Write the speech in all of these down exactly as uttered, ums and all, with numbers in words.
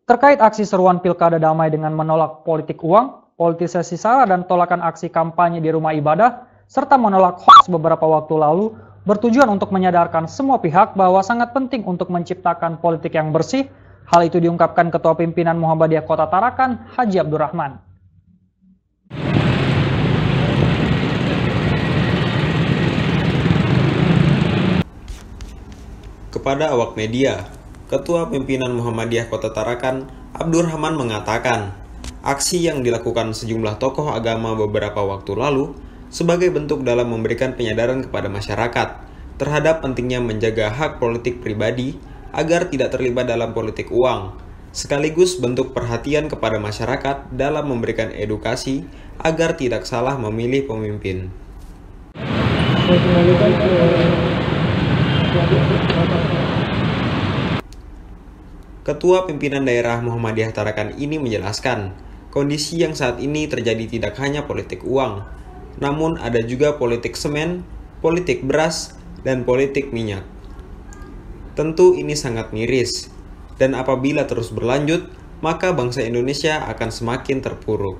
Terkait aksi seruan pilkada damai dengan menolak politik uang, politisasi sara dan tolakan aksi kampanye di rumah ibadah, serta menolak hoaks beberapa waktu lalu, bertujuan untuk menyadarkan semua pihak bahwa sangat penting untuk menciptakan politik yang bersih. Hal itu diungkapkan Ketua Pimpinan Muhammadiyah Kota Tarakan, Haji Abdurrahman. Kepada awak media, Ketua Pimpinan Muhammadiyah Kota Tarakan, Abdurrahman mengatakan, aksi yang dilakukan sejumlah tokoh agama beberapa waktu lalu sebagai bentuk dalam memberikan penyadaran kepada masyarakat terhadap pentingnya menjaga hak politik pribadi agar tidak terlibat dalam politik uang, sekaligus bentuk perhatian kepada masyarakat dalam memberikan edukasi agar tidak salah memilih pemimpin. Ketua Pimpinan Daerah Muhammadiyah Tarakan ini menjelaskan, kondisi yang saat ini terjadi tidak hanya politik uang, namun ada juga politik semen, politik beras, dan politik minyak. Tentu ini sangat miris, dan apabila terus berlanjut, maka bangsa Indonesia akan semakin terpuruk.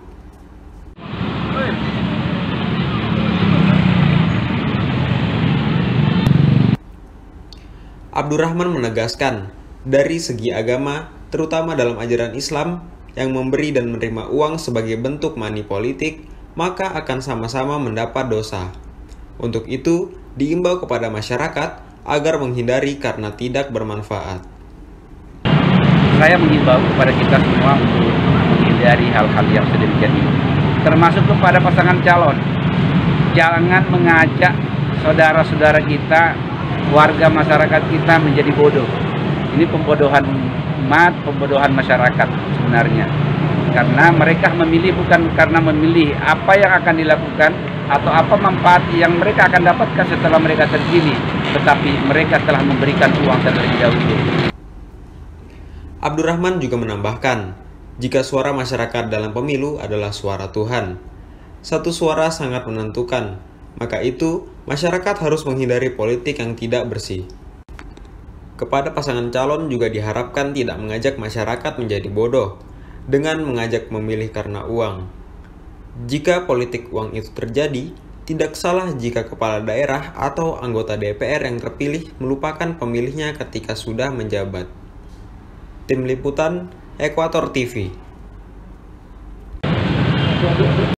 Abdurrahman menegaskan, dari segi agama, terutama dalam ajaran Islam, yang memberi dan menerima uang sebagai bentuk money politik, maka akan sama-sama mendapat dosa. Untuk itu, diimbau kepada masyarakat agar menghindari karena tidak bermanfaat. Saya mengimbau kepada kita semua untuk menghindari hal-hal yang sedemikian ini, termasuk kepada pasangan calon. Jangan mengajak saudara-saudara kita, warga masyarakat kita menjadi bodoh. Ini pembodohan umat, pembodohan masyarakat sebenarnya. Karena mereka memilih bukan karena memilih apa yang akan dilakukan atau apa manfaat yang mereka akan dapatkan setelah mereka terpilih, tetapi mereka telah memberikan uang terlebih dahulu. Abdurrahman juga menambahkan, jika suara masyarakat dalam pemilu adalah suara Tuhan, satu suara sangat menentukan, maka itu masyarakat harus menghindari politik yang tidak bersih. Kepada pasangan calon juga diharapkan tidak mengajak masyarakat menjadi bodoh dengan mengajak memilih karena uang. Jika politik uang itu terjadi, tidak salah jika kepala daerah atau anggota D P R yang terpilih melupakan pemilihnya ketika sudah menjabat. Tim Liputan, Ekuator T V.